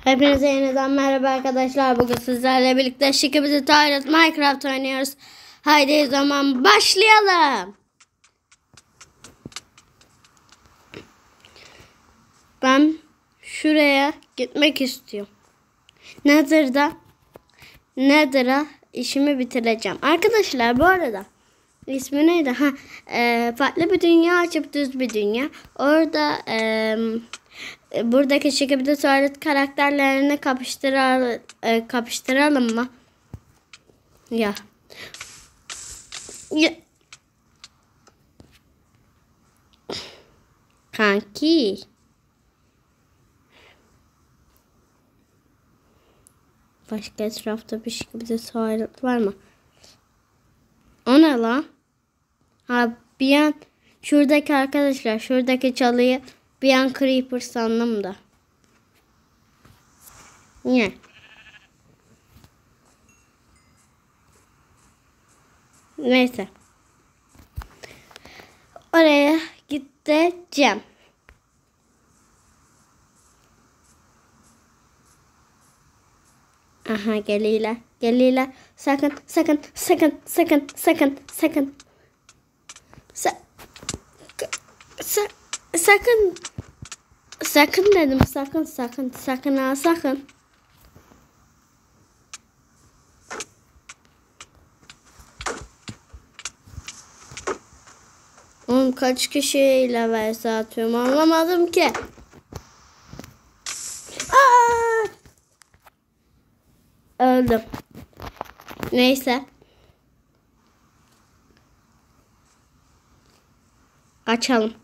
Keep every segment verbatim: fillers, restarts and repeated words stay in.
Hepinize yeniden merhaba arkadaşlar. Bugün sizlerle birlikte Şikibidi Toilet Minecraft oynuyoruz. Haydi o zaman başlayalım. Ben şuraya gitmek istiyorum. Nether'da Nether'a işimi bitireceğim. Arkadaşlar bu arada ismi neydi? Ha, e, farklı bir dünya açıp düz bir dünya. Orada e, buradaki Şikibidi Toilet karakterlerini kapıştıralım, e, kapıştıralım mı? Ya. ya. Kanki. Başka etrafta bir Şikibidi Toilet var mı? O ne lan? Ha bir an şuradaki arkadaşlar şuradaki çalıyı bir an Creeper sandım da. Ne? Neyse. Oraya gideceğim. Aha geliyle. Geliyle. Sakın sakın sakın sakın sakın sakın. Sa sa sakın. Sakın dedim. Sakın sakın sakın ha sakın. Oğlum kaç kişiyle verse atıyorum anlamadım ki. Aa! Öldüm. Neyse. Açalım.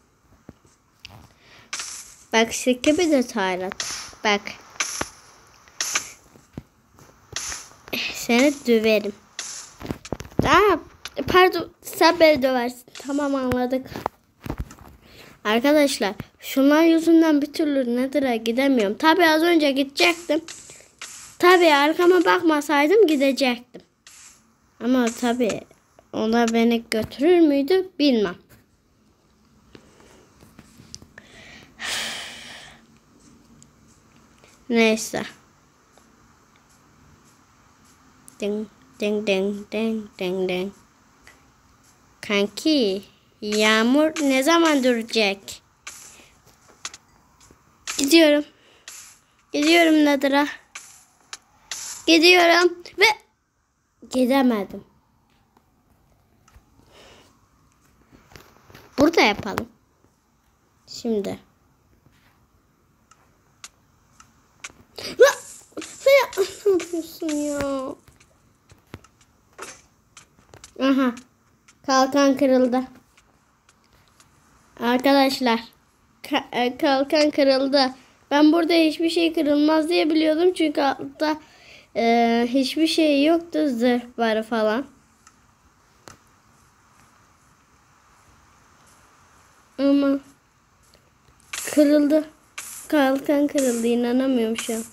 Bak Şikibidi Toilet. Bak. Seni döverim. Aa, pardon sen beni döversin. Tamam anladık. Arkadaşlar şunlar yüzünden bir türlü Nether'a gidemiyorum. Tabi az önce gidecektim. Tabi arkama bakmasaydım gidecektim. Ama tabi onlar beni götürür müydü bilmem. Neyse. Ding ding ding ding ding ding. Kanki yağmur ne zaman duracak? Gidiyorum. Gidiyorum Nether'a. Gidiyorum ve gidemedim. Burada yapalım. Şimdi. Ne yapıyorsun ya? Aha. Kalkan kırıldı. Arkadaşlar. Ka kalkan kırıldı. Ben burada hiçbir şey kırılmaz diye biliyordum. Çünkü altta e, hiçbir şey yoktu. Zırh barı falan. Ama kırıldı. Kalkan kırıldı. İnanamıyorum şu an.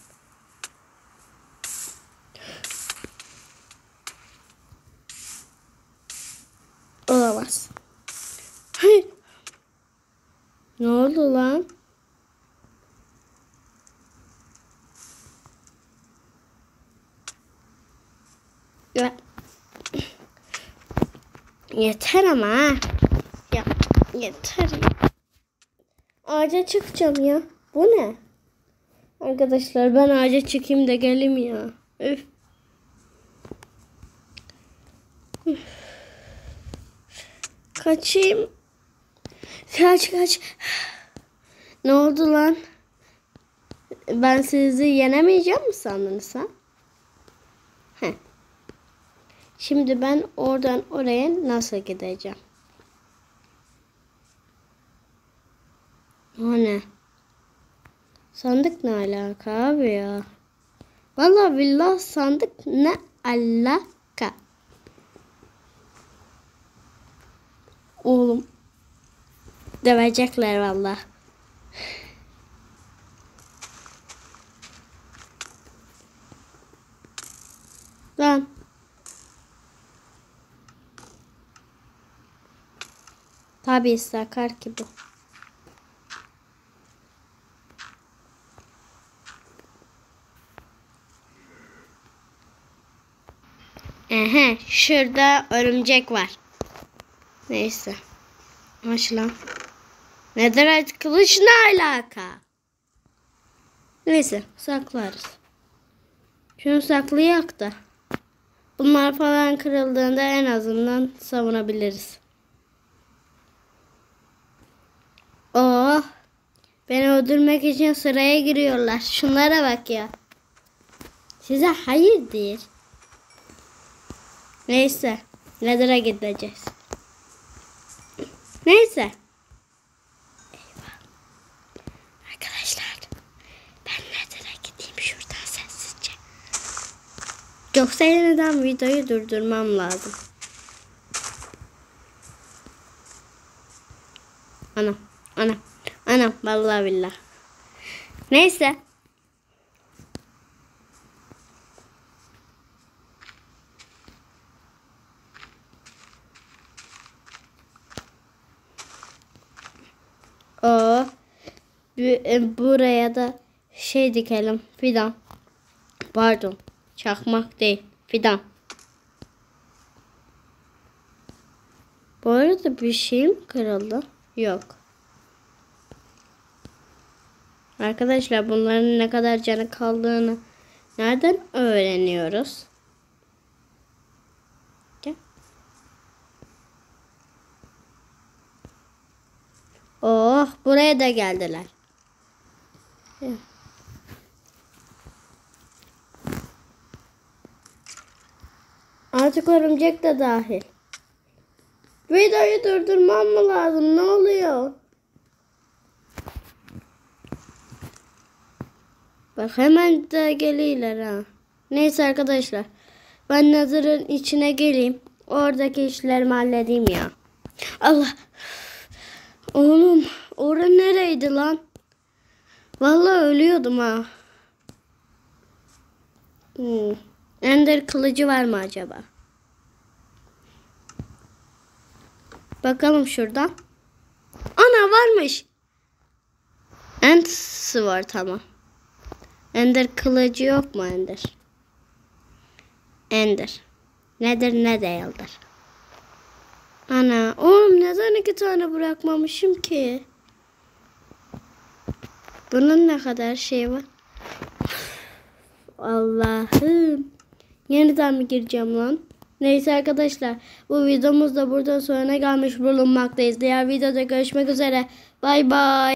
Olamaz. Hayır. Ne oldu lan? Ya. Yeter ama ha. Ya yeter. Ağaca çıkacağım ya. Bu ne? Arkadaşlar ben ağaca çıkayım da geleyim ya. Üf. Üf. Kaçayım. Kaç kaç. Ne oldu lan? Ben sizi yenemeyeceğim mi sandınız ha? Heh. Şimdi ben oradan oraya nasıl gideceğim? O ne? Sandık ne alaka abi ya? Vallahi billahi sandık ne alaka? Oğlum. Dövecekler vallahi. Lan. Tabii sakar ki bu. Ehe, şurada örümcek var. Neyse. Aç lan. Netherite kılıç ne alaka? Neyse saklarız. Şunu saklayak da. Bunlar falan kırıldığında en azından savunabiliriz. Oh. Beni öldürmek için sıraya giriyorlar. Şunlara bak ya. Size hayırdır? Neyse. Nether'a gideceğiz. Neyse. Eyvah. Arkadaşlar. Ben Nether'a gideyim şuradan sessizce. Yoksa yeniden videoyu durdurmam lazım. Anam. Anam. Anam. Vallahi billah. Neyse. O buraya da şey dikelim. Fidan. Pardon. Çakmak değil. Fidan. Bu arada bir şey mi kırıldı? Yok. Arkadaşlar bunların ne kadar canı kaldığını nereden öğreniyoruz? Gel. Oh, buraya da geldiler. Gel. Artık örümcek de dahil. Videoyu durdurmam mı lazım? Ne oluyor? Bak hemen de geliyorlar ha. Neyse arkadaşlar. Ben Nether'ın içine geleyim. Oradaki işlerimi halledeyim ya. Allah. Oğlum. Orası nereydi lan? Vallahi ölüyordum ha. Hmm. Ender kılıcı var mı acaba? Bakalım şuradan. Ana varmış. Ender var tamam. Ender kılıcı yok mu Ender? Ender. Nedir ne değildir? Ana oğlum neden iki tane bırakmamışım ki? Bunun ne kadar şey var? Allah'ım. Yeniden mi gireceğim lan? Neyse arkadaşlar. Bu videomuz da buradan sonuna gelmiş bulunmaktayız. Diğer videoda görüşmek üzere. Bay bay.